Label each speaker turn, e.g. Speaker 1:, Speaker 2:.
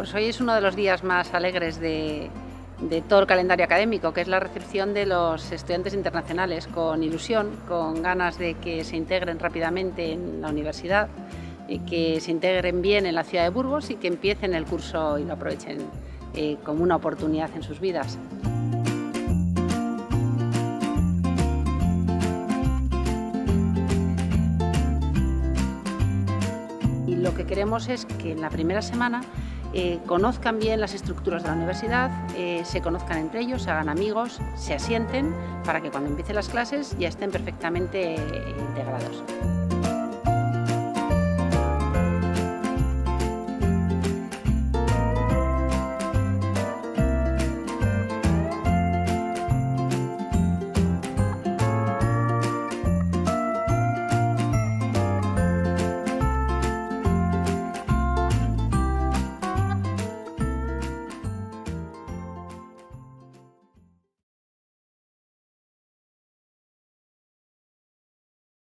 Speaker 1: Pues hoy es uno de los días más alegres de todo el calendario académico, que es la recepción de los estudiantes internacionales, con ilusión, con ganas de que se integren rápidamente en la universidad, y que se integren bien en la ciudad de Burgos y que empiecen el curso y lo aprovechen como una oportunidad en sus vidas. Y lo que queremos es que en la primera semana conozcan bien las estructuras de la universidad, se conozcan entre ellos, se hagan amigos, se asienten para que cuando empiecen las clases ya estén perfectamente integrados.